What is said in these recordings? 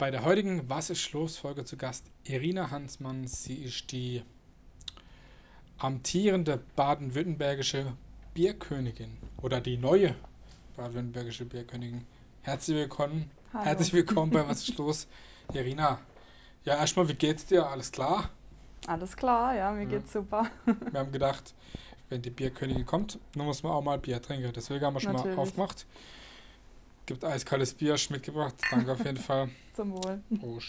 bei der heutigen Was ist los Folge zu Gast Irina Hansmann. Sie ist die amtierende baden-württembergische Bierkönigin oder die neue baden-württembergische Bierkönigin. Herzlich willkommen. Hallo. Herzlich willkommen bei Was ist los, Irina. Ja, erstmal, wie geht's dir? Alles klar? Alles klar, ja, mir geht's super. Wir haben gedacht, wenn die Bierkönigin kommt, dann muss man auch mal Bier trinken. Deswegen haben wir schon mal aufgemacht. Gibt eiskaltes Bier, hast mitgebracht. Danke auf jeden Fall. Zum Wohl. Prost.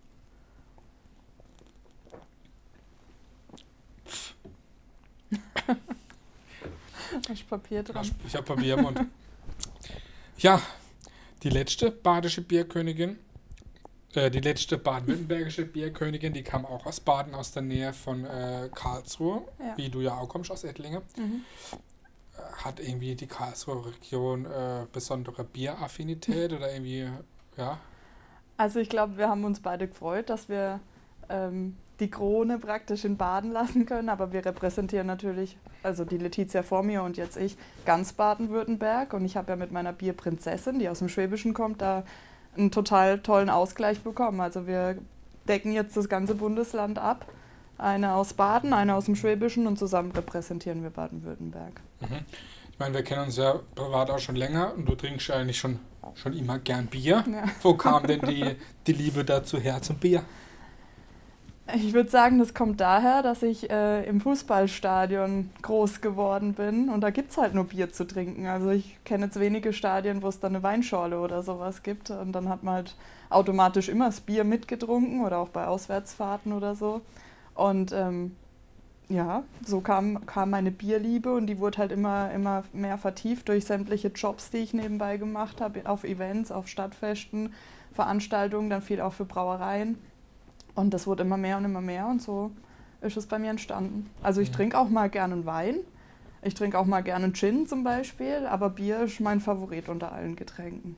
Hast Papier dran? Ich habe Papier im Mund. Ja, die letzte badische Bierkönigin, die letzte baden-württembergische Bierkönigin, die kam auch aus Baden, aus der Nähe von Karlsruhe, Ja. wie du ja auch kommst, aus Ettlingen. Mhm. Hat irgendwie die Karlsruher Region besondere Bieraffinität oder irgendwie, ja? Also ich glaube, wir haben uns beide gefreut, dass wir die Krone praktisch in Baden lassen können, aber wir repräsentieren natürlich, also die Letizia vor mir und jetzt ich, ganz Baden-Württemberg, und ich habe ja mit meiner Bierprinzessin, die aus dem Schwäbischen kommt, da einen total tollen Ausgleich bekommen. Also wir decken jetzt das ganze Bundesland ab. Eine aus Baden, eine aus dem Schwäbischen, und zusammen repräsentieren wir Baden-Württemberg. Mhm. Ich meine, wir kennen uns ja privat auch schon länger und du trinkst ja eigentlich schon immer gern Bier. Ja. Wo kam denn die Liebe dazu her zum Bier? Ich würde sagen, das kommt daher, dass ich im Fußballstadion groß geworden bin, und da gibt es halt nur Bier zu trinken. Also ich kenne jetzt wenige Stadien, wo es dann eine Weinschorle oder sowas gibt, und dann hat man halt automatisch immer das Bier mitgetrunken oder auch bei Auswärtsfahrten oder so. Und ja, so kam meine Bierliebe, und die wurde halt immer mehr vertieft durch sämtliche Jobs, die ich nebenbei gemacht habe, auf Events, auf Stadtfesten, Veranstaltungen, dann viel auch für Brauereien. Und das wurde immer mehr, und so ist es bei mir entstanden. Also ich trinke auch mal gerne einen Wein, ich trinke auch mal gerne einen Gin zum Beispiel, aber Bier ist mein Favorit unter allen Getränken.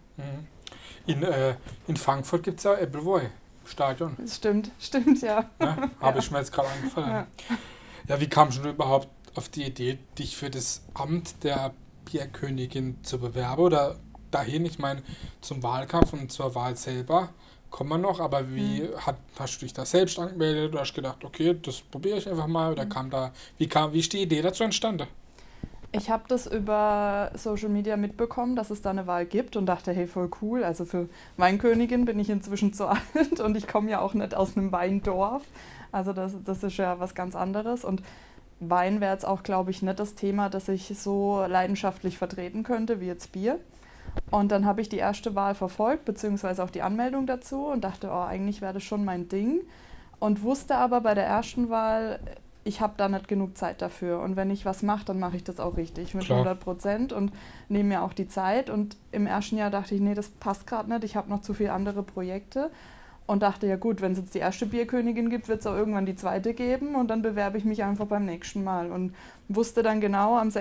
In Frankfurt gibt es ja Appleboy Stadion. Das stimmt, ja. Ne? Habe ich mir jetzt gerade eingefallen. Ja. Ja, wie kamst du überhaupt auf die Idee, dich für das Amt der Bierkönigin zu bewerben oder dahin? Ich meine, zum Wahlkampf und zur Wahl selber kommen wir noch, aber hast du dich da selbst angemeldet oder hast gedacht, okay, das probiere ich einfach mal, oder wie ist die Idee dazu entstanden? Ich habe das über Social Media mitbekommen, dass es da eine Wahl gibt, und dachte, hey, voll cool. Also für Weinkönigin bin ich inzwischen zu alt, und ich komme ja auch nicht aus einem Weindorf. Also das ist ja was ganz anderes, und Wein wäre jetzt auch, glaube ich, nicht das Thema, das ich so leidenschaftlich vertreten könnte wie jetzt Bier. Und dann habe ich die erste Wahl verfolgt, beziehungsweise auch die Anmeldung dazu, und dachte, oh, eigentlich wäre das schon mein Ding. Und wusste aber bei der ersten Wahl, ich habe da nicht genug Zeit dafür. Und wenn ich was mache, dann mache ich das auch richtig, mit 100%, und nehme mir auch die Zeit. Und im ersten Jahr dachte ich, nee, das passt gerade nicht, ich habe noch zu viele andere Projekte. Und dachte, ja gut, wenn es jetzt die erste Bierkönigin gibt, wird es auch irgendwann die zweite geben, und dann bewerbe ich mich einfach beim nächsten Mal. Und wusste dann genau, am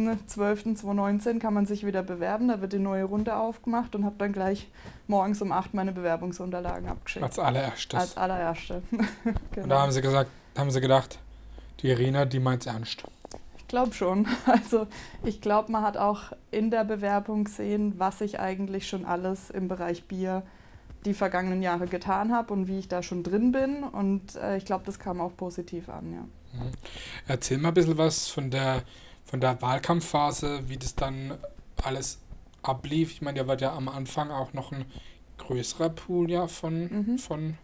6.12.2019 kann man sich wieder bewerben, da wird die neue Runde aufgemacht, und habe dann gleich morgens um 8 meine Bewerbungsunterlagen abgeschickt. Als allererstes? Als allererste. Genau. Und da haben sie gedacht, die Irina, die meint's ernst. Ich glaube schon. Also ich glaube, man hat auch in der Bewerbung gesehen, was ich eigentlich schon alles im Bereich Bier die vergangenen Jahre getan habe und wie ich da schon drin bin, und ich glaube, das kam auch positiv an, ja. Erzähl mal ein bisschen was von der Wahlkampfphase, wie das dann alles ablief. Ich meine, da war ja am Anfang auch noch ein größerer Pool ja von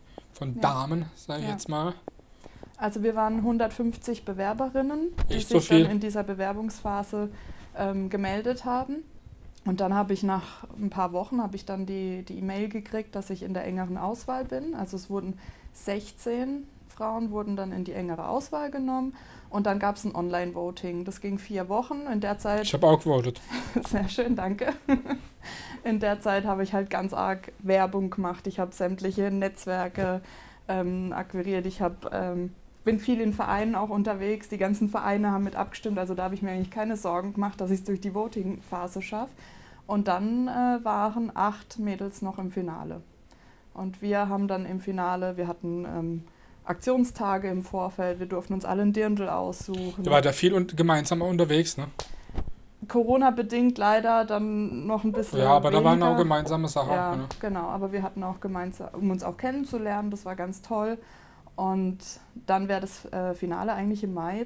Damen, sage ich jetzt mal. Also wir waren 150 Bewerberinnen, die sich dann in dieser Bewerbungsphase gemeldet haben. Und dann habe ich nach ein paar Wochen dann die E-Mail gekriegt, dass ich in der engeren Auswahl bin. Also es wurden 16 Frauen wurden dann in die engere Auswahl genommen, und dann gab es ein Online-Voting. Das ging 4 Wochen. In der Zeit. Ich habe auch gewotet. Sehr schön, danke. In der Zeit habe ich halt ganz arg Werbung gemacht. Ich habe sämtliche Netzwerke akquiriert. Ich bin viel in Vereinen auch unterwegs. Die ganzen Vereine haben mit abgestimmt. Also da habe ich mir eigentlich keine Sorgen gemacht, dass ich es durch die Voting-Phase schaffe. Und dann waren 8 Mädels noch im Finale. Und wir haben dann im Finale, wir hatten Aktionstage im Vorfeld, wir durften uns alle ein Dirndl aussuchen. Da war da viel gemeinsam unterwegs, ne? Corona-bedingt leider dann noch ein bisschen Ja, aber weniger. da waren auch gemeinsame Sachen. Ja, Auch, ne? genau, aber wir hatten auch gemeinsam, um uns auch kennenzulernen, das war ganz toll. Und dann wäre das Finale eigentlich im Mai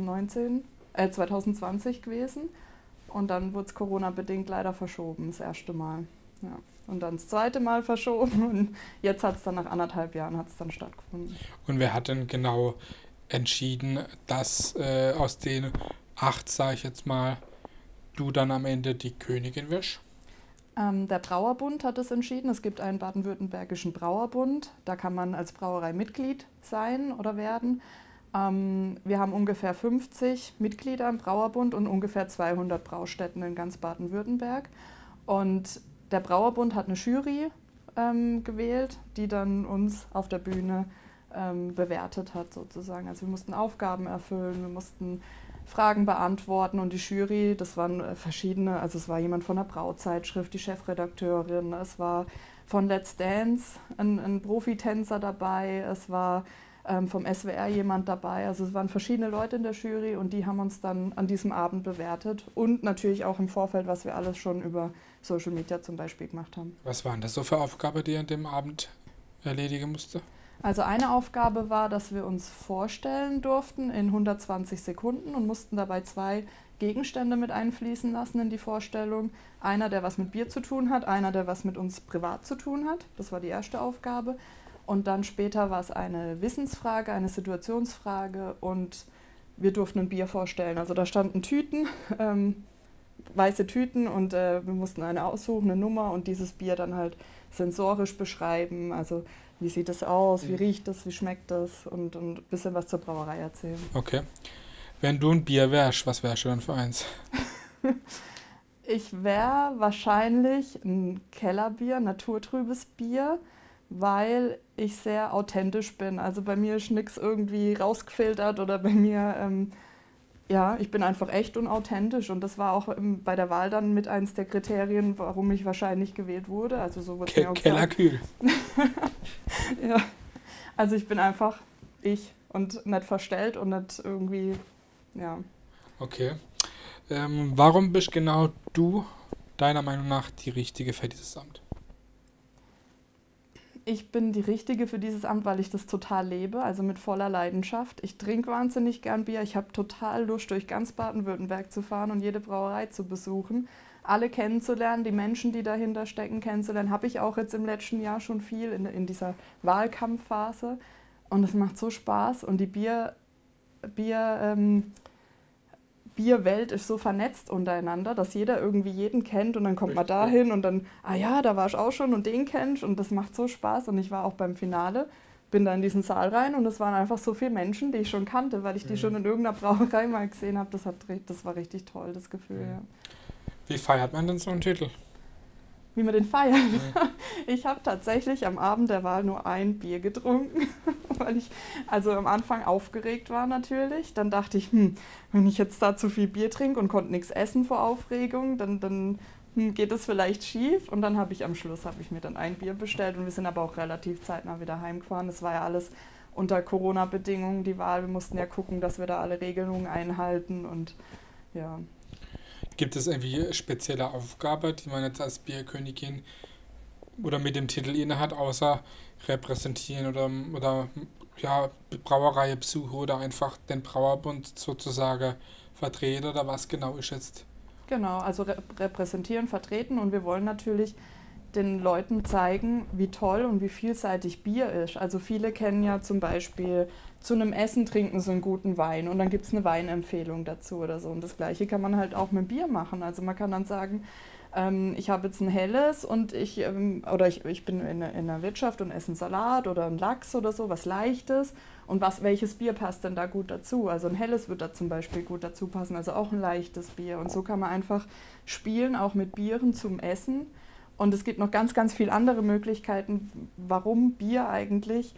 2020 gewesen. Und dann wurde es Corona-bedingt leider verschoben, das erste Mal. Ja. Und dann das zweite Mal verschoben und jetzt hat es dann nach 1,5 Jahren hat's dann stattgefunden. Und wer hat denn genau entschieden, dass aus den 8, sage ich jetzt mal, du dann am Ende die Königin wirst? Der Brauerbund hat es entschieden. Es gibt einen baden-württembergischen Brauerbund. Da kann man als Brauerei Mitglied sein oder werden. Wir haben ungefähr 50 Mitglieder im Brauerbund und ungefähr 200 Braustätten in ganz Baden-Württemberg. Und der Brauerbund hat eine Jury gewählt, die dann uns auf der Bühne bewertet hat sozusagen. Also wir mussten Aufgaben erfüllen, wir mussten Fragen beantworten und die Jury, das waren verschiedene, also es war jemand von der Brauzeitschrift, die Chefredakteurin, es war von Let's Dance ein Profitänzer dabei, es war vom SWR jemand dabei, also es waren verschiedene Leute in der Jury und die haben uns dann an diesem Abend bewertet und natürlich auch im Vorfeld, was wir alles schon über Social Media zum Beispiel gemacht haben. Was waren das so für Aufgaben, die ihr an dem Abend erledigen musste? Also eine Aufgabe war, dass wir uns vorstellen durften in 120 Sekunden und mussten dabei 2 Gegenstände mit einfließen lassen in die Vorstellung. Einer, der was mit Bier zu tun hat, einer, der was mit uns privat zu tun hat. Das war die erste Aufgabe. Und dann später war es eine Wissensfrage, eine Situationsfrage und wir durften ein Bier vorstellen. Also da standen Tüten, weiße Tüten und wir mussten eine aussuchen, eine Nummer und dieses Bier dann halt sensorisch beschreiben. Also wie sieht es aus, wie riecht es, wie schmeckt es und ein bisschen was zur Brauerei erzählen. Okay. Wenn du ein Bier wärst, was wärst du dann für eins? Ich wäre wahrscheinlich ein Kellerbier, naturtrübes Bier, weil ich sehr authentisch bin. Also bei mir ist nichts irgendwie rausgefiltert oder bei mir, ja, ich bin einfach echt und authentisch und das war auch bei der Wahl dann mit eins der Kriterien, warum ich wahrscheinlich gewählt wurde. Also so wird mir auch Kellerkühl. Ja, also ich bin einfach ich und nicht verstellt und nicht irgendwie, ja. Okay. Warum bist genau du deiner Meinung nach die Richtige für dieses Amt? Ich bin die Richtige für dieses Amt, weil ich das total lebe, also mit voller Leidenschaft. Ich trinke wahnsinnig gern Bier. Ich habe total Lust, durch ganz Baden-Württemberg zu fahren und jede Brauerei zu besuchen. Alle kennenzulernen, die Menschen, die dahinter stecken, kennenzulernen. Habe ich auch jetzt im letzten Jahr schon viel in dieser Wahlkampfphase. Und es macht so Spaß. Und die Bierwelt ist so vernetzt untereinander, dass jeder irgendwie jeden kennt und dann kommt man da hin und dann, ah ja, da war ich auch schon und den kennst und das macht so Spaß und ich war auch beim Finale, bin da in diesen Saal rein und es waren einfach so viele Menschen, die ich schon kannte, weil ich die schon in irgendeiner Brauerei mal gesehen habe. Das war richtig toll, das Gefühl, ja. Wie feiert man denn so einen Titel? Wie man den feiert. Ich habe tatsächlich am Abend der Wahl nur ein Bier getrunken, weil ich also am Anfang aufgeregt war natürlich. Dann dachte ich, wenn ich jetzt da zu viel Bier trinke und konnte nichts essen vor Aufregung, dann geht es vielleicht schief. Und dann habe ich mir dann ein Bier bestellt und wir sind aber auch relativ zeitnah wieder heimgefahren. Es war ja alles unter Corona-Bedingungen, die Wahl. Wir mussten ja gucken, dass wir da alle Regelungen einhalten und ja. Gibt es irgendwie spezielle Aufgabe, die man jetzt als Bierkönigin oder mit dem Titel inne hat, außer repräsentieren oder ja, Brauerei besuchen oder einfach den Brauerbund sozusagen vertreten oder was genau ist jetzt? Genau, also repräsentieren, vertreten und wir wollen natürlich den Leuten zeigen, wie toll und wie vielseitig Bier ist. Also viele kennen ja zum Beispiel, zu einem Essen trinken sie einen guten Wein und dann gibt es eine Weinempfehlung dazu oder so. Und das Gleiche kann man halt auch mit Bier machen. Also man kann dann sagen, ich habe jetzt ein helles und ich bin in der Wirtschaft und esse einen Salat oder einen Lachs oder so, was Leichtes. Und welches Bier passt denn da gut dazu? Also ein helles wird da zum Beispiel gut dazu passen, also auch ein leichtes Bier. Und so kann man einfach spielen, auch mit Bieren zum Essen. Und es gibt noch ganz, ganz viele andere Möglichkeiten, warum Bier eigentlich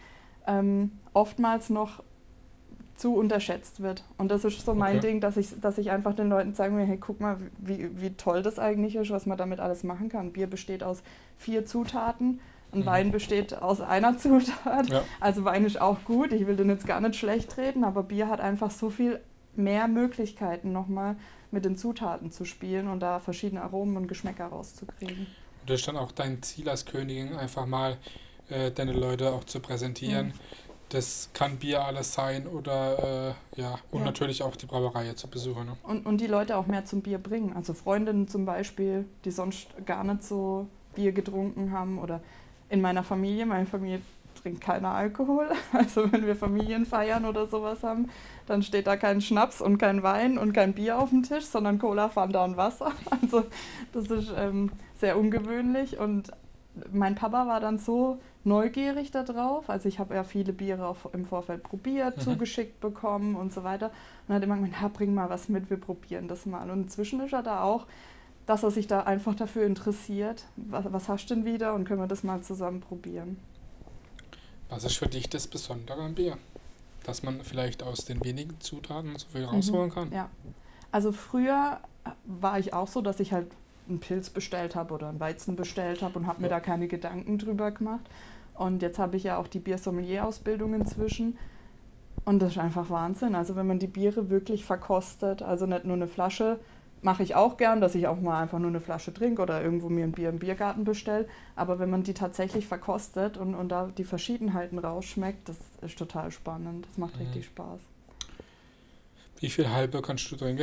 oftmals noch zu unterschätzt wird. Und das ist so mein Ding, dass ich einfach den Leuten sagen will, hey, guck mal, wie toll das eigentlich ist, was man damit alles machen kann. Bier besteht aus 4 Zutaten, ein Wein besteht aus einer Zutat. Ja. Also Wein ist auch gut, ich will den jetzt gar nicht schlecht reden, aber Bier hat einfach so viel mehr Möglichkeiten nochmal, mit den Zutaten zu spielen und da verschiedene Aromen und Geschmäcker rauszukriegen. Und das ist dann auch dein Ziel als Königin, einfach mal deine Leute auch zu präsentieren. Das kann Bier alles sein oder und natürlich auch die Brauerei zu besuchen. Ne? Und die Leute auch mehr zum Bier bringen. Also Freundinnen zum Beispiel, die sonst gar nicht so Bier getrunken haben. Oder in meiner Familie, meine Familie trinkt keiner Alkohol. Also wenn wir Familienfeiern oder sowas haben, dann steht da kein Schnaps und kein Wein und kein Bier auf dem Tisch, sondern Cola, Fanta und Wasser. Also das ist sehr ungewöhnlich. Und mein Papa war dann so neugierig darauf. Also ich habe ja viele Biere auch im Vorfeld probiert, zugeschickt bekommen und so weiter. Und hat immer gemeint, bring mal was mit, wir probieren das mal. Und inzwischen ist er da auch, dass er sich da einfach dafür interessiert. Was hast du denn wieder und können wir das mal zusammen probieren? Was ist für dich das Besondere am Bier? Dass man vielleicht aus den wenigen Zutaten so viel rausholen kann? Ja, also früher war ich auch so, dass ich halt einen Pilz bestellt habe oder einen Weizen bestellt habe und habe mir da keine Gedanken drüber gemacht. Und jetzt habe ich ja auch die Biersommelier-Ausbildung inzwischen. Und das ist einfach Wahnsinn. Also wenn man die Biere wirklich verkostet, also nicht nur eine Flasche, mache ich auch gern, dass ich auch mal einfach nur eine Flasche trinke oder irgendwo mir ein Bier im Biergarten bestelle. Aber wenn man die tatsächlich verkostet und da die Verschiedenheiten rausschmeckt, das ist total spannend. Das macht richtig Spaß. Wie viel halbe kannst du trinken?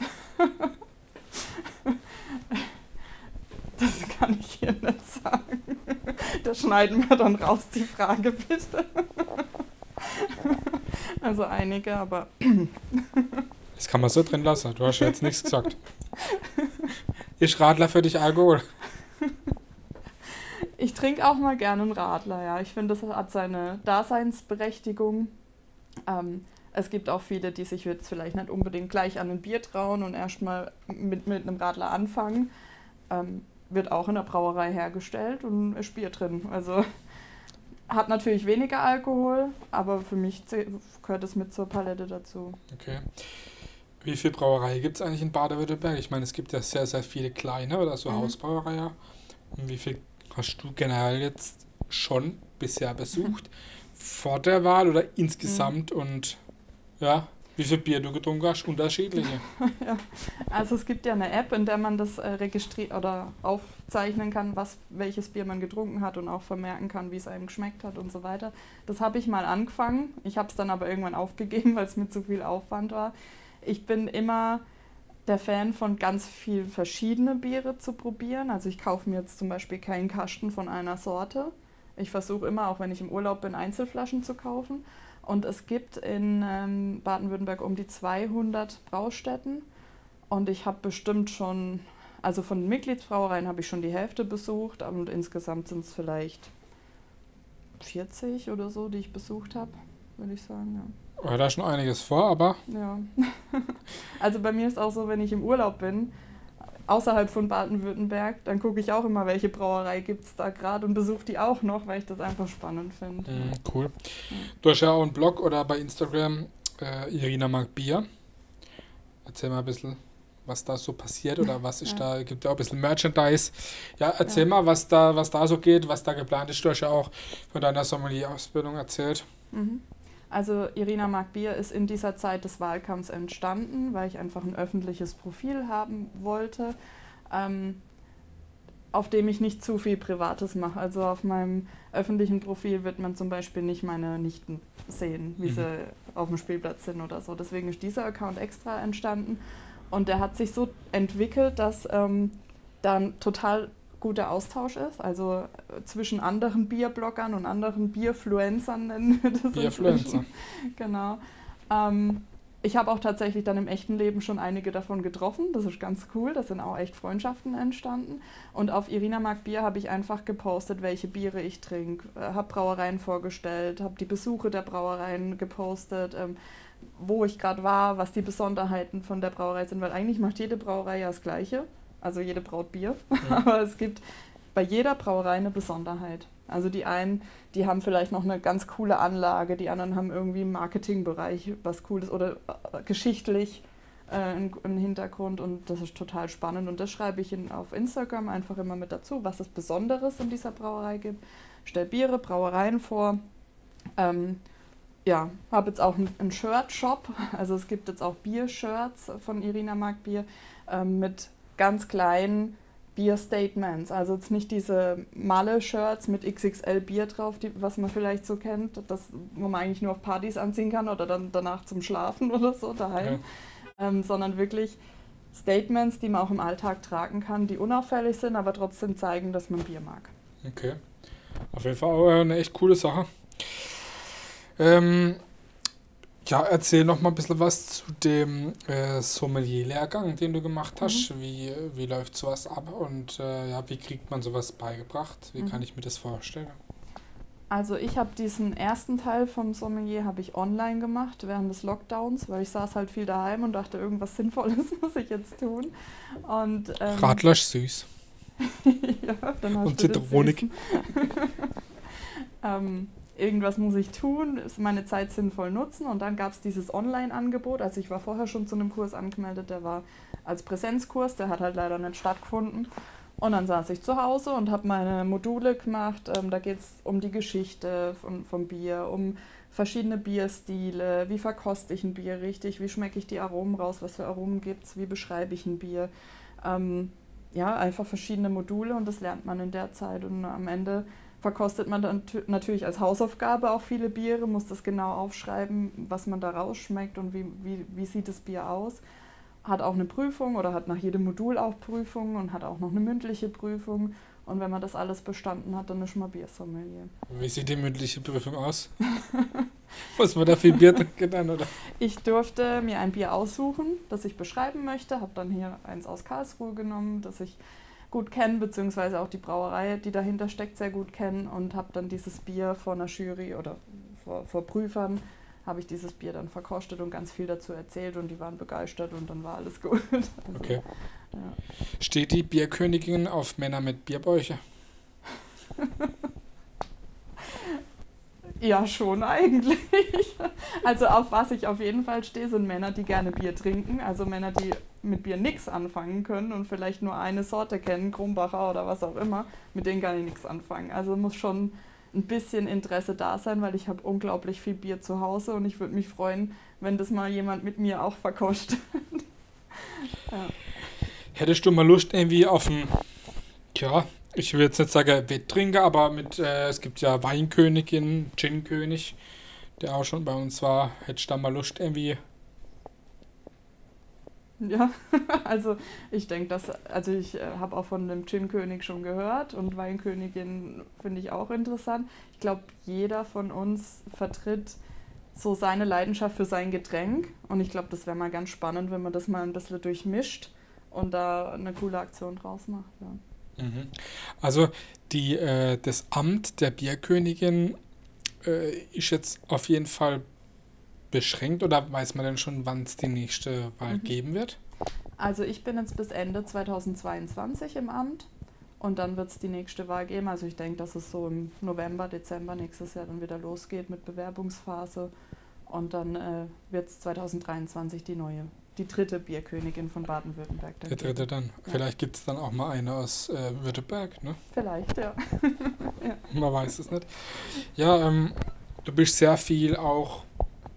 Das kann ich hier nicht sagen. Da schneiden wir dann raus, die Frage bitte. Also einige, aber... Das kann man so drin lassen. Du hast ja jetzt nichts gesagt. Ist Radler für dich Alkohol? Ich trinke auch mal gerne einen Radler, ja. Ich finde, das hat seine Daseinsberechtigung. Es gibt auch viele, die sich jetzt vielleicht nicht unbedingt gleich an ein Bier trauen und erstmal mit einem Radler anfangen. Wird auch in der Brauerei hergestellt und ist Bier drin. Also hat natürlich weniger Alkohol, aber für mich gehört es mit zur Palette dazu. Okay. Wie viele Brauereien gibt es eigentlich in Baden-Württemberg? Ich meine, es gibt ja sehr, sehr viele kleine oder so Hausbrauereien. Und wie viel hast du generell jetzt schon bisher besucht? Vor der Wahl oder insgesamt? Und ja, wie viel Bier du getrunken hast? Unterschiedliche. Ja. Also es gibt ja eine App, in der man das registrieren oder aufzeichnen kann, welches Bier man getrunken hat und auch vermerken kann, wie es einem geschmeckt hat und so weiter. Das habe ich mal angefangen. Ich habe es dann aber irgendwann aufgegeben, weil es mir zu viel Aufwand war. Ich bin immer der Fan von ganz viel verschiedene Biere zu probieren. Also ich kaufe mir jetzt zum Beispiel keinen Kasten von einer Sorte. Ich versuche immer, auch wenn ich im Urlaub bin, Einzelflaschen zu kaufen. Und es gibt in Baden-Württemberg um die 200 Braustätten. Und ich habe bestimmt schon, also von den Mitgliedsbrauereien habe ich schon die Hälfte besucht. Und insgesamt sind es vielleicht 40 oder so, die ich besucht habe, würde ich sagen, ja. Ja, da ist schon einiges vor, aber... Ja. Also bei mir ist auch so, wenn ich im Urlaub bin, außerhalb von Baden-Württemberg, dann gucke ich auch immer, welche Brauerei gibt es da gerade und besuche die auch noch, weil ich das einfach spannend finde. Cool. Du hast ja auch einen Blog oder bei Instagram, Irina mag Bier. Erzähl mal ein bisschen, was da so passiert oder was ist da, gibt ja auch ein bisschen Merchandise. Ja, erzähl mal, was da so geht, was da geplant ist. Du hast ja auch von deiner Sommelier-Ausbildung erzählt. Also Irina mag Bier ist in dieser Zeit des Wahlkampfs entstanden, weil ich einfach ein öffentliches Profil haben wollte, auf dem ich nicht zu viel Privates mache. Also auf meinem öffentlichen Profil wird man zum Beispiel nicht meine Nichten sehen, wie sie auf dem Spielplatz sind oder so. Deswegen ist dieser Account extra entstanden und der hat sich so entwickelt, dass dann total guter Austausch ist, also zwischen anderen Bierbloggern und anderen Bierfluencern nennen wir das. Bierfluencer. Genau. Ich habe auch tatsächlich dann im echten Leben schon einige davon getroffen, das ist ganz cool, da sind auch echt Freundschaften entstanden und auf Irina mag Bier habe ich einfach gepostet, welche Biere ich trinke, habe Brauereien vorgestellt, habe die Besuche der Brauereien gepostet, wo ich gerade war, was die Besonderheiten von der Brauerei sind, weil eigentlich macht jede Brauerei ja das Gleiche. Also jede braut Bier, aber es gibt bei jeder Brauerei eine Besonderheit. Also die einen, die haben vielleicht noch eine ganz coole Anlage, die anderen haben irgendwie im Marketingbereich was Cooles oder geschichtlich einen Hintergrund und das ist total spannend und das schreibe ich auf Instagram einfach immer mit dazu, was es Besonderes in dieser Brauerei gibt. Stell Biere, Brauereien vor ja, habe jetzt auch einen Shirt-Shop. Also es gibt jetzt auch Bier-Shirts von Irina mag Bier mit ganz kleinen Bier-Statements. Also jetzt nicht diese Malle-Shirts mit XXL Bier drauf, was man vielleicht so kennt, wo man eigentlich nur auf Partys anziehen kann oder dann danach zum Schlafen oder so daheim, sondern wirklich Statements, die man auch im Alltag tragen kann, die unauffällig sind, aber trotzdem zeigen, dass man Bier mag. Okay. Auf jeden Fall auch eine echt coole Sache. Ja, erzähl noch mal ein bisschen was zu dem Sommelier-Lehrgang, den du gemacht hast. Wie läuft sowas ab und ja, wie kriegt man sowas beigebracht? Wie kann ich mir das vorstellen? Also ich habe diesen ersten Teil vom Sommelier habe ich online gemacht während des Lockdowns, weil ich saß halt viel daheim und dachte, irgendwas Sinnvolles muss ich jetzt tun. Und, Radler süß. ja, dann hast und du Zitronik. Irgendwas muss ich tun, meine Zeit sinnvoll nutzen und dann gab es dieses Online-Angebot. Also ich war vorher schon zu einem Kurs angemeldet, der war als Präsenzkurs, der hat halt leider nicht stattgefunden. Und dann saß ich zu Hause und habe meine Module gemacht. Da geht es um die Geschichte vom Bier, um verschiedene Bierstile, wie verkoste ich ein Bier richtig, wie schmecke ich die Aromen raus, was für Aromen gibt es, wie beschreibe ich ein Bier. Ja, einfach verschiedene Module und das lernt man in der Zeit und am Ende verkostet man dann natürlich als Hausaufgabe auch viele Biere, muss das genau aufschreiben, was man da rausschmeckt und wie sieht das Bier aus. Hat auch eine Prüfung oder hat nach jedem Modul auch Prüfungen und hat auch noch eine mündliche Prüfung. Und wenn man das alles bestanden hat, dann ist man Biersommelier. Wie sieht die mündliche Prüfung aus? Muss man da viel Bier trinken dann, oder? Ich durfte mir ein Bier aussuchen, das ich beschreiben möchte. Habe dann hier eins aus Karlsruhe genommen, das ich gut kenne, beziehungsweise auch die Brauerei, die dahinter steckt, sehr gut kennen. Und habe dann dieses Bier vor einer Jury oder vor Prüfern habe ich dieses Bier dann verkostet und ganz viel dazu erzählt und die waren begeistert und dann war alles gut. Also, okay. Ja. Steht die Bierkönigin auf Männer mit Bierbäuche? Ja, schon eigentlich. Also auf was ich auf jeden Fall stehe, sind Männer, die gerne Bier trinken. Also Männer, die mit Bier nichts anfangen können und vielleicht nur eine Sorte kennen, Krumbacher oder was auch immer, mit denen kann ich nichts anfangen. Also muss schon ein bisschen Interesse da sein, weil ich habe unglaublich viel Bier zu Hause und ich würde mich freuen, wenn das mal jemand mit mir auch verkostet. Ja. Hättest du mal Lust irgendwie auf ein, ja, ich will jetzt nicht sagen Wetttrinker, aber es gibt ja Weinkönigin, Ginkönig, der auch schon bei uns war. Hättest du da mal Lust irgendwie? Ja, also ich denke, ich habe auch von dem Gin-König schon gehört und Weinkönigin finde ich auch interessant. Ich glaube, jeder von uns vertritt so seine Leidenschaft für sein Getränk und ich glaube, das wäre mal ganz spannend, wenn man das mal ein bisschen durchmischt und da eine coole Aktion draus macht. Ja. Also das Amt der Bierkönigin ist jetzt auf jeden Fall beschränkt oder weiß man denn schon, wann es die nächste Wahl geben wird? Also ich bin jetzt bis Ende 2022 im Amt und dann wird es die nächste Wahl geben. Also ich denke, dass es so im November, Dezember nächstes Jahr dann wieder losgeht mit Bewerbungsphase und dann wird es 2023 die dritte Bierkönigin von Baden-Württemberg. Der dritte dann. Ja. Vielleicht gibt es dann auch mal eine aus Württemberg, ne? Vielleicht, ja. Ja. Man weiß es nicht. Ja, du bist sehr viel auch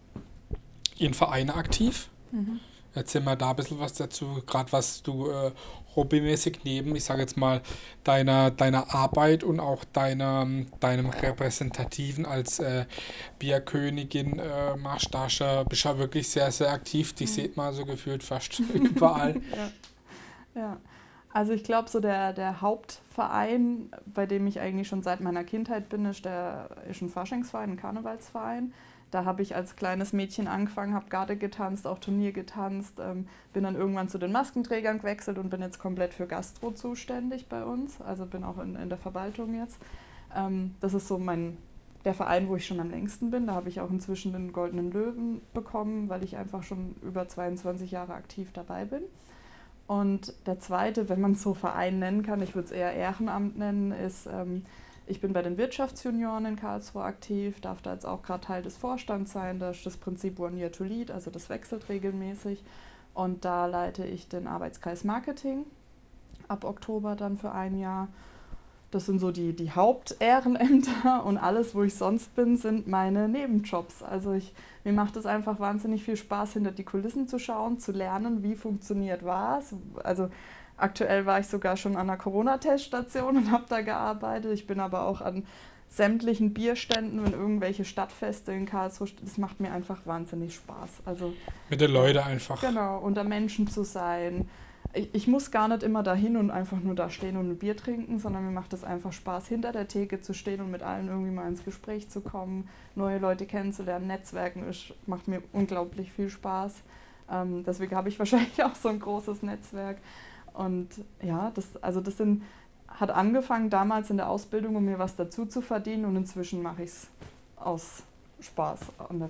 in Vereinen aktiv. Erzähl mal da ein bisschen was dazu, gerade was du hobbymäßig neben, ich sage jetzt mal, deiner Arbeit und auch deinem Repräsentativen als Bierkönigin machst. Da bist du ja wirklich sehr, sehr aktiv. Die sieht man so gefühlt fast überall. Ja. Also ich glaube, so der Hauptverein, bei dem ich eigentlich schon seit meiner Kindheit bin, ist ein Faschingsverein, ein Karnevalsverein. Da habe ich als kleines Mädchen angefangen, habe Garde getanzt, auch Turnier getanzt, bin dann irgendwann zu den Maskenträgern gewechselt und bin jetzt komplett für Gastro zuständig bei uns, also bin auch in der Verwaltung jetzt. Das ist so der Verein, wo ich schon am längsten bin. Da habe ich auch inzwischen den Goldenen Löwen bekommen, weil ich einfach schon über 22 Jahre aktiv dabei bin. Und der zweite, wenn man es so Verein nennen kann, ich würde es eher Ehrenamt nennen, ist... Ich bin bei den Wirtschaftsjunioren in Karlsruhe aktiv, darf da jetzt auch gerade Teil des Vorstands sein. Da ist das Prinzip One Year to Lead, also das wechselt regelmäßig. Und da leite ich den Arbeitskreis Marketing ab Oktober dann für ein Jahr. Das sind so die Hauptehrenämter und alles, wo ich sonst bin, sind meine Nebenjobs. Also mir macht es einfach wahnsinnig viel Spaß, hinter die Kulissen zu schauen, zu lernen, wie funktioniert was. Also aktuell war ich sogar schon an einer Corona-Teststation und habe da gearbeitet. Ich bin aber auch an sämtlichen Bierständen, wenn irgendwelche Stadtfeste in Karlsruhe, das macht mir einfach wahnsinnig Spaß. Also Mit den Leuten einfach. genau, unter Menschen zu sein. Ich muss gar nicht immer dahin und einfach nur da stehen und ein Bier trinken, sondern mir macht es einfach Spaß, hinter der Theke zu stehen und mit allen irgendwie mal ins Gespräch zu kommen, neue Leute kennenzulernen, Netzwerken, macht mir unglaublich viel Spaß. Deswegen habe ich wahrscheinlich auch so ein großes Netzwerk. Und ja, das hat angefangen damals in der Ausbildung, um mir was dazu zu verdienen, und inzwischen mache ich es aus Spaß,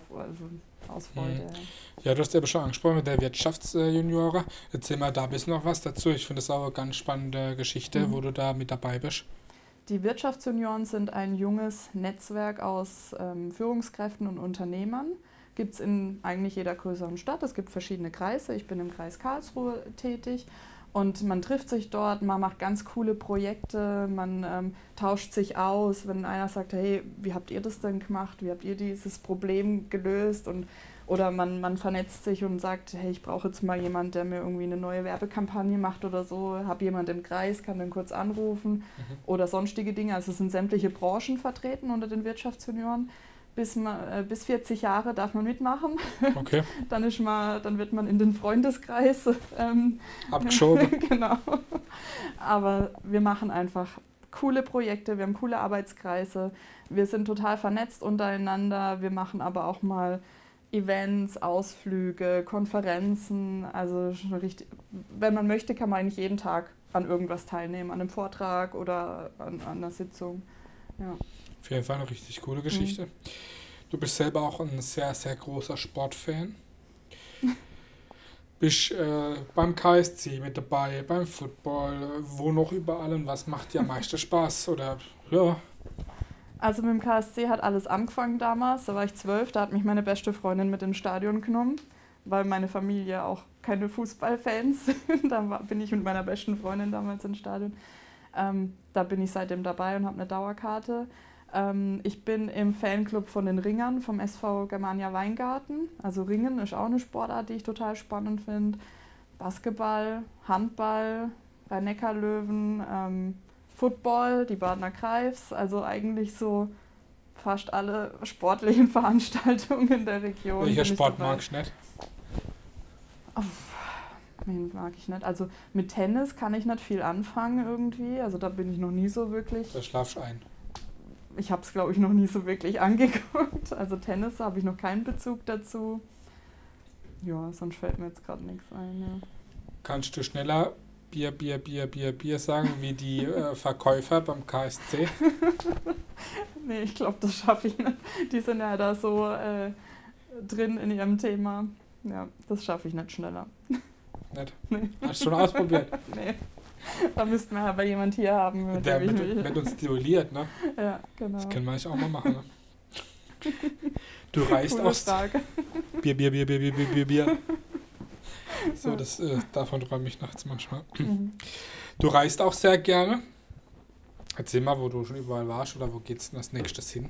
aus Freude. Ja, du hast ja schon angesprochen mit der Wirtschaftsjunioren. Erzähl mal da ein bisschen noch was dazu. Ich finde das auch eine ganz spannende Geschichte, wo du da mit dabei bist. Die Wirtschaftsjunioren sind ein junges Netzwerk aus Führungskräften und Unternehmern. Gibt es in eigentlich jeder größeren Stadt. Es gibt verschiedene Kreise. Ich bin im Kreis Karlsruhe tätig. Und man trifft sich dort, man macht ganz coole Projekte, man tauscht sich aus, wenn einer sagt, hey, wie habt ihr das denn gemacht, wie habt ihr dieses Problem gelöst? Oder man vernetzt sich und sagt, hey, ich brauche jetzt mal jemanden, der mir irgendwie eine neue Werbekampagne macht oder so, habe jemand im Kreis, kann den kurz anrufen oder sonstige Dinge. Also es sind sämtliche Branchen vertreten unter den Wirtschaftsjunioren. Bis 40 Jahre darf man mitmachen. Okay. Dann wird man in den Freundeskreis abgeschoben. Genau. Aber wir machen einfach coole Projekte, wir haben coole Arbeitskreise, wir sind total vernetzt untereinander, wir machen aber auch mal Events, Ausflüge, Konferenzen. Also richtig, wenn man möchte, kann man eigentlich jeden Tag an irgendwas teilnehmen, an einem Vortrag oder an einer Sitzung. Ja. Auf jeden Fall eine richtig coole Geschichte. Du bist selber auch ein sehr, sehr großer Sportfan. Bist beim KSC mit dabei, beim Football, wo noch überall, und was macht dir am meisten Spaß? Oder ja. Also mit dem KSC hat alles angefangen damals, da war ich 12, da hat mich meine beste Freundin mit ins Stadion genommen, weil meine Familie auch keine Fußballfans sind. Da bin ich mit meiner besten Freundin damals ins Stadion. Da bin ich seitdem dabei und habe eine Dauerkarte. Ich bin im Fanclub von den Ringern vom SV Germania Weingarten. Also Ringen ist auch eine Sportart, die ich total spannend finde. Basketball, Handball, Rhein-Neckar-Löwen, Football, die Badener Greifs. Also eigentlich so fast alle sportlichen Veranstaltungen in der Region. Welcher Sport magst du nicht? Den mag ich nicht. Also mit Tennis kann ich nicht viel anfangen irgendwie. Also da bin ich noch nie so wirklich. Da schlafst du ein. Ich habe es, glaube ich, noch nie so wirklich angeguckt. Also Tennis habe ich noch keinen Bezug dazu. Ja, sonst fällt mir jetzt gerade nichts ein. Ja. Kannst du schneller Bier sagen wie die Verkäufer beim KSC? Nee, ich glaube, das schaffe ich nicht. Die sind ja da so drin in ihrem Thema. Ja, das schaffe ich nicht schneller. Nicht? Nee. Hast du schon ausprobiert? Nee. Da müssten wir aber jemand hier haben. Der mit uns duelliert, ne? Ja, genau. Das können wir eigentlich auch mal machen, ne? Du reist Coole aus... Frage. Bier. So, davon träume ich nachts manchmal. Du reist auch sehr gerne. Erzähl mal, wo du schon überall warst oder wo geht's denn als nächstes hin?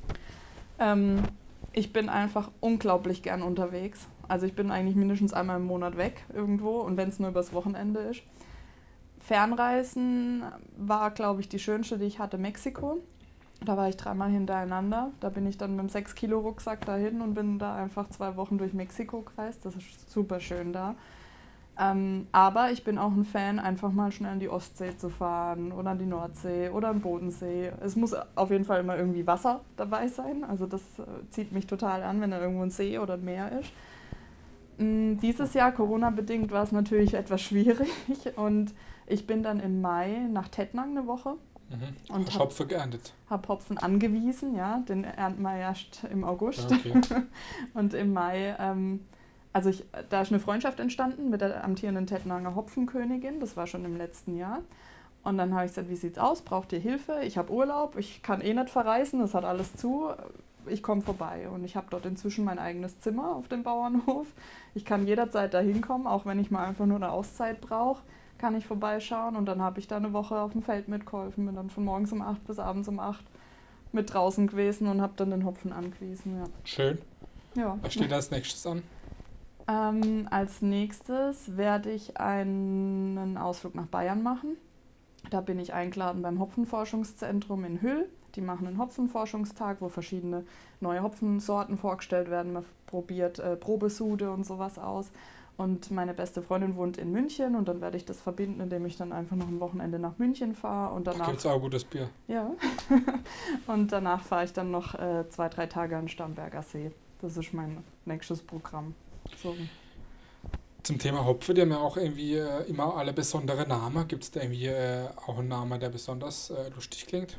Ich bin einfach unglaublich gern unterwegs. Also ich bin eigentlich mindestens einmal im Monat weg irgendwo, und wenn es nur übers Wochenende ist. Fernreisen war, glaube ich, die schönste, die ich hatte, Mexiko. Da war ich 3-mal hintereinander. Da bin ich dann mit einem 6-Kilo-Rucksack dahin und bin da einfach 2 Wochen durch Mexiko gereist. Das ist super schön da. Aber ich bin auch ein Fan, einfach mal schnell an die Ostsee zu fahren oder an die Nordsee oder an den Bodensee. Es muss auf jeden Fall immer irgendwie Wasser dabei sein. Also das zieht mich total an, wenn da irgendwo ein See oder ein Meer ist. Dieses Jahr, Corona-bedingt, war es natürlich etwas schwierig. Und ich bin dann im Mai nach Tettnang eine Woche. Und hast Hopfen geerntet? Habe Hopfen angewiesen, ja. Den ernten wir erst im August. Okay. Und im Mai... da ist eine Freundschaft entstanden mit der amtierenden Tettnanger Hopfenkönigin, das war schon im letzten Jahr. Und dann habe ich gesagt, wie sieht's aus, braucht ihr Hilfe? Ich habe Urlaub, ich kann nicht verreisen, das hat alles zu, ich komme vorbei. Und ich habe dort inzwischen mein eigenes Zimmer auf dem Bauernhof. Ich kann jederzeit da hinkommen, auch wenn ich mal einfach nur eine Auszeit brauche, kann ich vorbeischauen. Und dann habe ich da eine Woche auf dem Feld mitgeholfen. Bin dann von morgens um 8 bis abends um 8 mit draußen gewesen und habe dann den Hopfen angewiesen. Ja. Schön. Ja. Was steht als nächstes an? Als nächstes werde ich einen Ausflug nach Bayern machen. Da bin ich eingeladen beim Hopfenforschungszentrum in Hüll. Die machen einen Hopfenforschungstag, wo verschiedene neue Hopfensorten vorgestellt werden. Man probiert Probesude und sowas aus. Und meine beste Freundin wohnt in München und dann werde ich das verbinden, indem ich dann einfach noch ein Wochenende nach München fahre. Und danach Gibt es auch gutes Bier. Ja. Und danach fahre ich dann noch 2-3 Tage an den Starnberger See. Das ist mein nächstes Programm. So. Zum Thema Hopfen, die haben ja auch irgendwie immer alle besondere Namen. Gibt es da irgendwie auch einen Namen, der besonders lustig klingt?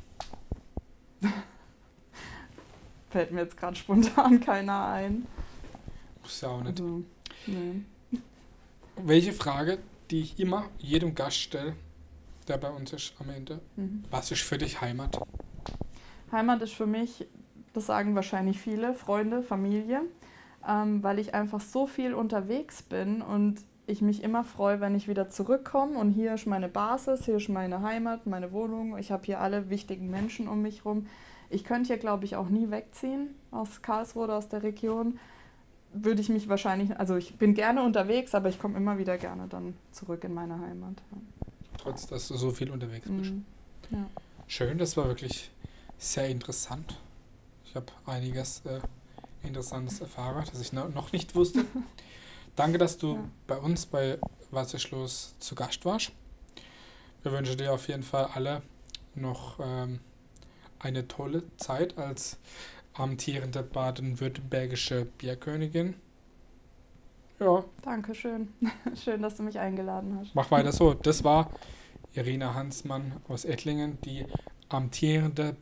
Fällt mir jetzt gerade spontan keiner ein. Muss ja auch nicht. Also, nee. Welche Frage, die ich immer jedem Gast stelle, der bei uns ist am Ende, was ist für dich Heimat? Heimat ist für mich, das sagen wahrscheinlich viele, Freunde, Familie, weil ich einfach so viel unterwegs bin und ich mich immer freue, wenn ich wieder zurückkomme und hier ist meine Basis, hier ist meine Heimat, meine Wohnung, ich habe hier alle wichtigen Menschen um mich rum. Ich könnte hier, glaube ich, auch nie wegziehen aus Karlsruhe oder aus der Region. Würde ich mich wahrscheinlich, also ich bin gerne unterwegs, aber ich komme immer wieder gerne dann zurück in meine Heimat. Trotz, dass du so viel unterwegs bist. Ja. Schön, das war wirklich sehr interessant. Ich habe einiges Interessantes erfahren, das ich noch nicht wusste. Danke, dass du bei uns bei Wasserschloss zu Gast warst. Wir wünschen dir auf jeden Fall alle noch eine tolle Zeit als amtierende baden-württembergische Bierkönigin. Ja. Dankeschön. Schön, dass du mich eingeladen hast. Mach weiter so. Das war Irina Hansmann aus Ettlingen, die amtierende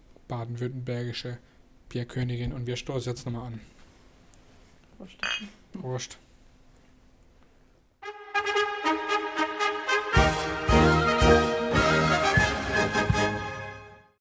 baden-württembergische Bierkönigin. Und wir stoßen jetzt nochmal an. Prost. Prost.